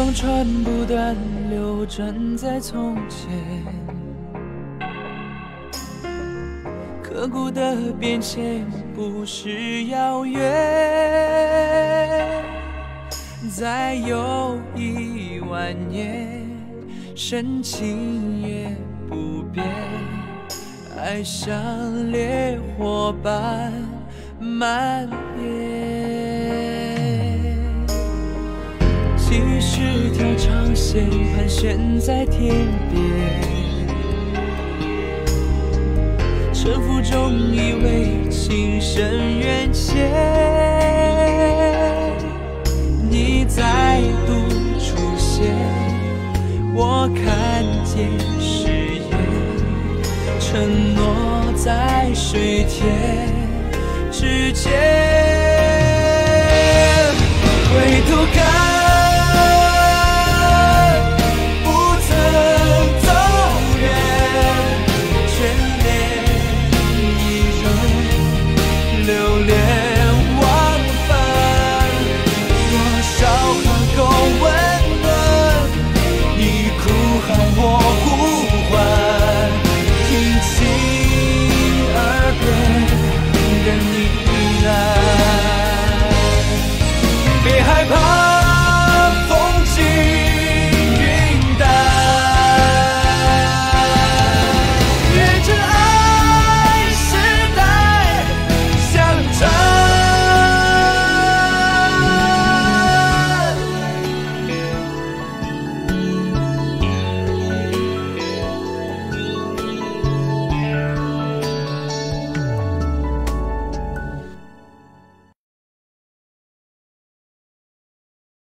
江船不断流转在从前，刻骨的变迁不是遥远，再有10000年，深情也不变，爱像烈火般蔓延。几十条长线盘旋在天边，沉浮中以为情深缘浅，你再度出现，我看见誓言，承诺在水天之间，回头看